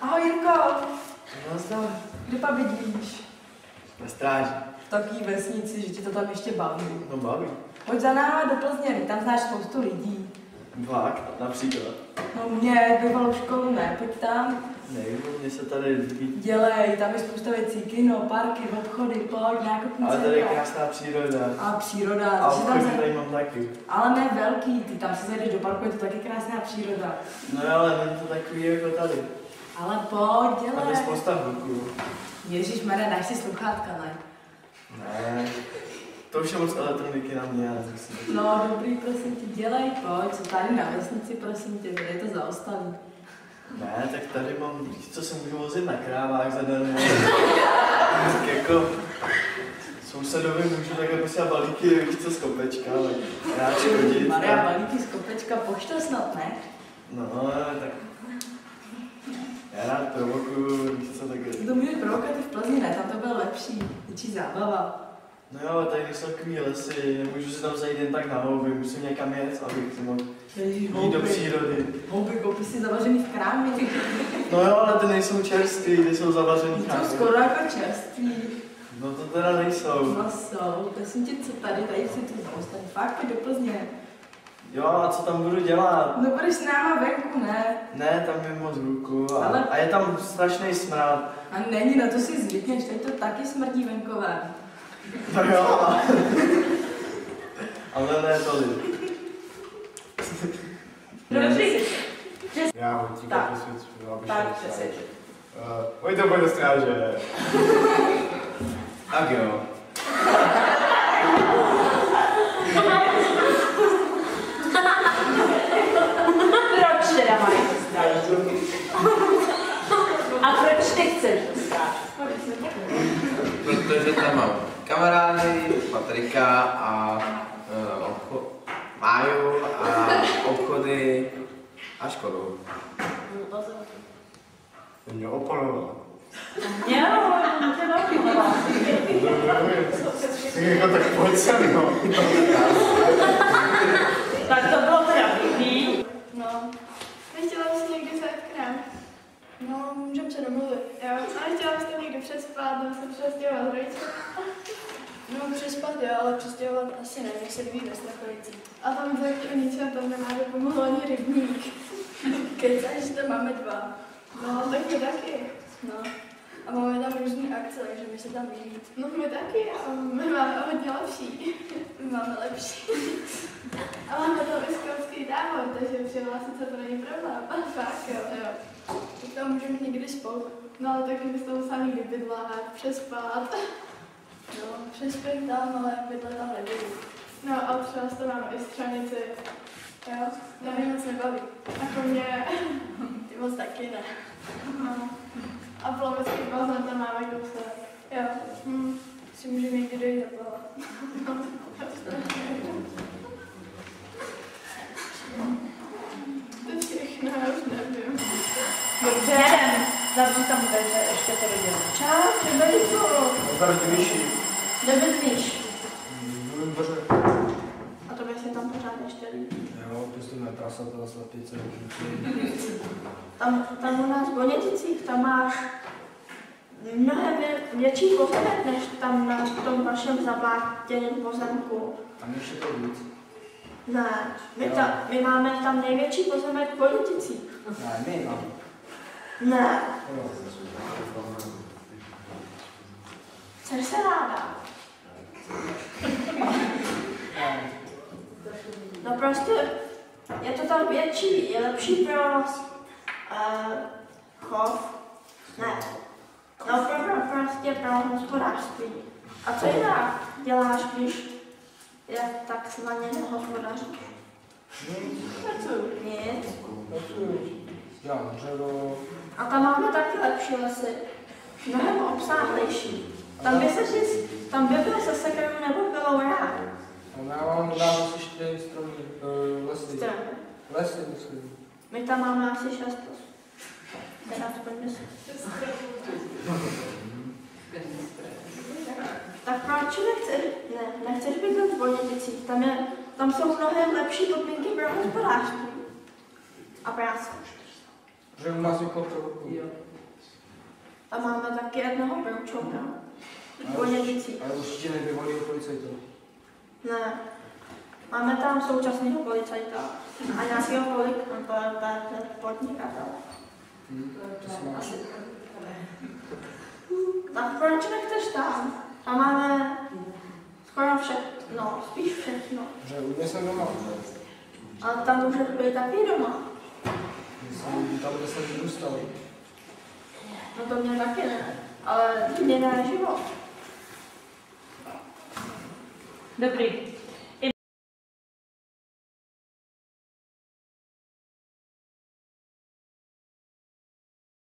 Ahoj Jirko. Nazdar. Kde pa bydlíš? Na stráži. V takové vesnici, že ti to tam ještě baví. No baví. Pojď za náma do Plzně, tam znáš spoustu lidí. Vlak, například. No mě, bývalou školu ne, pojď tam. Nevím, mě se tady líbí. Dělej, tam je spousta věcí, kino, parky, obchody, pojď, nákupní Ale centra. tady je krásná příroda. A příroda. A že tam obchody tady mám taky. Ale ne velký, ty tam si zajdeš do parku, je to taky krásná příroda. No ale není to takový jako tady. Ale pojď, Tady je dělej. spousta hluků. Ježišmarja, dáš si sluchátka, ne? Ne. To už je moc elektroniky na mě, já nezmusím. No dobrý, prosím tě, dělej, pojď, co tady na vesnici, prosím tě, kde je to zaostalý. Ne, tak tady mám, co se můžu vozit na krávách zadarmo. Tak jako sousedovi můžu takhle posílat balíky, víš co, z kopečka, ale rád škodit. Maria, balíky z kopečka, pošta snad, ne? No, tak já rád provokuju, víš co, tak To můžeš provokovat i v Plzni, ne? Tam to bylo lepší, větší zábava. no jo, ale tady jsou takový lesy, nemůžu si tam zajít jen tak na houby, musím někam jet, abych si mohl jít do přírody. Houby, koupíš si zavařený v krámě. No jo, ale ty nejsou čerství, ty jsou zavařený To krámy. skoro jako čerství. No to teda nejsou. No jsou, prosím tě, co tady si tu zaostane. Fakt, pojď do Plzně. Jo, a co tam budu dělat? No budeš s náma venku, ne? Ne, tam je moc hluku Ale- a je tam strašný smrad. A není, na to si zvykneš, teď to taky smrdí venkovém. No jo, ale ne tolik. Dobře. Já ho ti Tak. přesvědčuju, aby Tak, šel přesvědč. pojďte pojď do stráže. Tak jo. Proč teda mají to stráž? A proč ty chceš to stráž? Protože tam mám kamarády, Patrika a Máju a obchody a školu. To mě oponoval. Jo, tě doplňová. Tak jako tak pojď sem, no. Tak to bylo teda pěkný. No, nechtěla bys někdy zajít k nám? No, můžeme se domluvit. Jo, ale chtěla byste někdy přespat, nebo se přestěhovat s rodičem? No, přespat jo, ale přestěhovat asi ne, mě se líbí ve Strakovici. A tam to jako nic, a tam nemá pomohl ani rybník. Kecáš, že tam máme 2. No, tak my taky. No. A máme tam různý akce, takže my se tam líbí. No, my taky, a my máme hodně lepší. My máme lepší. A máme tam i skautsky tábor, takže přihlásit se to není problém. Fakt jo. Tak tam můžeme mít někdy spolu. No ale taky byste musela někdy bydlat, přespat. No, přespím tam, ale bydlet tam nebudu. No a třeba to máme i střanici. Jo, to mě moc nebaví. Jako mě, ty moc taky ne. No. A plavecký bazén tam máme kousek. Jo, si můžeme někdy dojít zaplavat. To všechno, já už nevím. Dobře, zavřu tam dveře, ještě to dodělám. Čau, Čebelico. Nazdar ti myši. Kde bydlíš? Mluvím dvoře. A to by se tam pořád ještě líbí. Jo, pěstujeme prasata, slepice, Tam u nás v Boněticích, tam máš mnohem větší pozemek, než tam na tom vašem zablátěném pozemku. tam ještě to víc. Ne, my máme tam největší pozemek v Boněticích. Ne, my máme. Ne, Jo. chceš se ráda? No prostě je to tam větší, je lepší pro chov. Ne, no prostě pro hospodářství. A co jinak děláš, když je takzvaně nehospodaříš? Nic. Dělám dřevo. A tam máme taky lepší lesy. Mnohem obsáhlejší. Tam by byl se sekerou nebo pilou rád. Já mám dodávám asi 4 stromy, lesy. Strany. Lesy myslím. My tam máme asi 6 lesů. Teda aspoň 10. Tak proč nechceš bydlet v Boněticích? Tam jsou mnohem lepší podmínky pro hospodářství a práci. Že u nás je kopro. Tam máme taky jednoho broučouka. Ponědící. Ale určitě nebývalýho policajta. Ne. Máme tam současného policajta a nějakého podnikatele. To si máš. Tak proč nechceš tam? Tam máme skoro všechno, spíš všechno. Že u mě jsem doma. Ale tam může být taky doma. Jsem tam, kde jsem vyrůstal. No to mě taky ne, ale mě ne život. Dobrý.